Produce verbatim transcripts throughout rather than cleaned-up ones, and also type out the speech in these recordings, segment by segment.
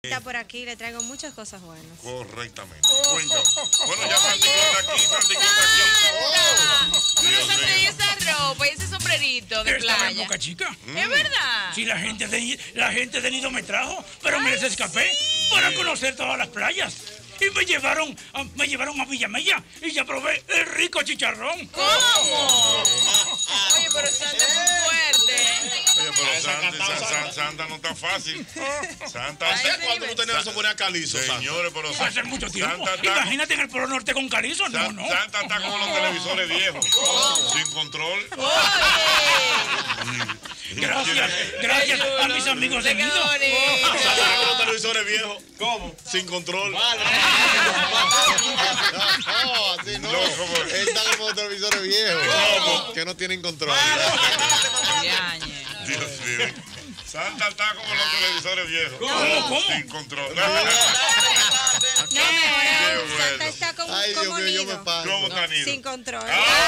Está por aquí, le traigo muchas cosas buenas. Correctamente. Cuéntame. Bueno, ya Santico está aquí, Santico está aquí. Pero Santa, y esa ropa y ese sombrerito de Estaba en playa. Boca Chica. ¿Es verdad? Sí, la gente de, la gente de Nido me trajo, pero me les escapé para conocer todas las playas. Y me llevaron, a, me llevaron a Villamella y ya probé el rico chicharrón. ¿Cómo? Oye, pero Santa es muy fuerte. Oye, pero Santa, Santa, Santa, Santa no está fácil. Santa. ¿Hace cuánto tú tenías que poner a calizo, Señores, pero Santa. Hace mucho tiempo. Santa está, Imagínate en el Polo Norte con calizo, no, Santa, no. Santa está como los televisores viejos. Sin control. Gracias, gracias a mis amigos de Nido. Santa como los televisores viejos. ¿Cómo? Sin control. No, así no. No, ¿cómo? Él está como los televisores viejos. ¿Cómo? Que no tienen control. Dios mío. Santa está como los televisores viejos. ¿Cómo, cómo? Sin control. No, mejor Qué aún, bueno. Santa está como, Ay, Dios como mío, yo me nido, paso. ¿Cómo está Nido? sin control.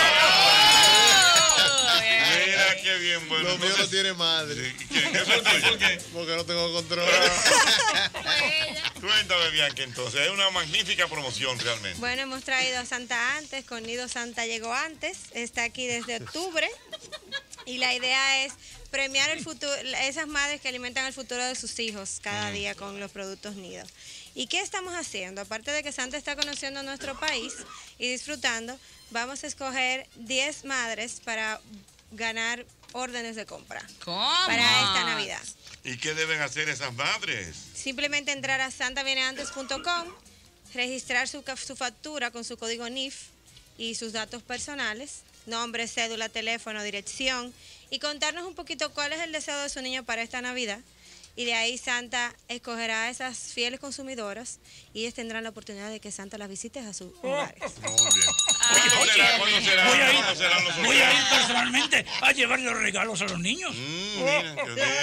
Mira qué bien, bueno. Lo mío no Entonces, tiene madre. ¿qué, qué es el tuyo? ¿Por qué? Porque no tengo control. Cuéntame, Bianca, entonces. Es una magnífica promoción realmente. Bueno, hemos traído a Santa antes, con Nido Santa llegó antes, está aquí desde octubre y la idea es premiar el futuro, esas madres que alimentan el futuro de sus hijos cada día con los productos Nido. ¿Y qué estamos haciendo? Aparte de que Santa está conociendo nuestro país y disfrutando, vamos a escoger diez madres para ganar órdenes de compra ¿Cómo? para esta Navidad. ¿Y qué deben hacer esas madres? Simplemente entrar a santa viene antes punto com, registrar su, ca- su factura con su código N I F y sus datos personales, nombre, cédula, teléfono, dirección, y contarnos un poquito cuál es el deseo de su niño para esta Navidad. Y de ahí Santa escogerá a esas fieles consumidoras y ellas tendrán la oportunidad de que Santa las visite a sus hogares. Muy bien. ¿Cuándo será? ¿Cuándo será? Voy a ir, ¿Cuándo serán los voy a ir sorteos? personalmente a llevar los regalos a los niños. Mm, mira, qué bien.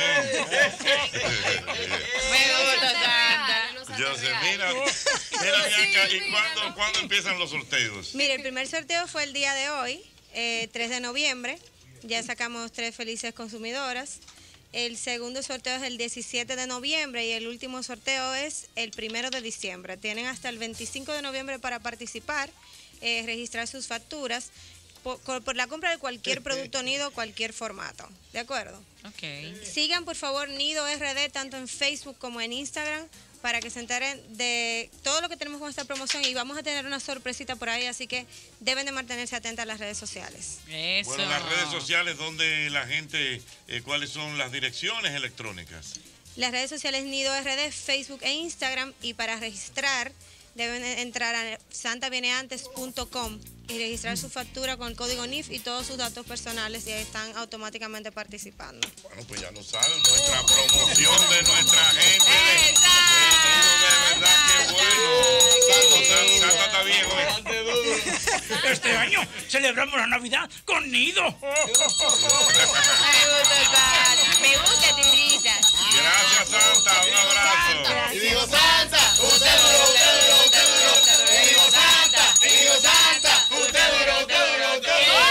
Me gusta Santa. Yo sé, mira, mira, Bianca, ¿y cuándo, cuándo empiezan los sorteos? Mire, el primer sorteo fue el día de hoy, eh, tres de noviembre. Ya sacamos tres felices consumidoras. El segundo sorteo es el diecisiete de noviembre y el último sorteo es el primero de diciembre. Tienen hasta el veinticinco de noviembre para participar, eh, registrar sus facturas por, por la compra de cualquier producto Nido, cualquier formato. ¿De acuerdo? Ok. Sigan por favor Nido R D tanto en Facebook como en Instagram para que se enteren de todo lo que tenemos con esta promoción y vamos a tener una sorpresita por ahí, así que deben de mantenerse atentas a las redes sociales. Eso. Bueno, las redes sociales donde la gente, eh, ¿cuáles son las direcciones electrónicas? Las redes sociales Nido R D, Facebook e Instagram, y para registrar deben entrar a santa viene antes punto com y registrar su factura con el código N I F y todos sus datos personales y ahí están automáticamente participando. Bueno, pues ya lo saben, nuestra promoción de nuestra gente. De, de verdad, qué bueno. Santa, Santa está bien hoy. Este año celebramos la Navidad con Nido. Me gusta Santa. Me gusta tu risa. Gracias, Santa. Un abrazo. Y digo, Santa, usted duró, usted duró, usted duró. Y digo Santa. Y digo, Santa, usted duró, usted duró, usted duró.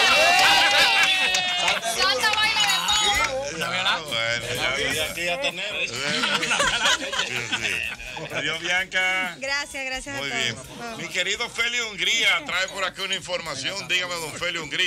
Santa baila de fondo. Ya, bueno, ya, ya. Aquí ya tenemos. Sí, sí. Adiós, Bianca. Gracias, gracias Muy a bien. todos. Mi querido Feli Hungría trae por aquí una información. Dígame, don Feli Hungría.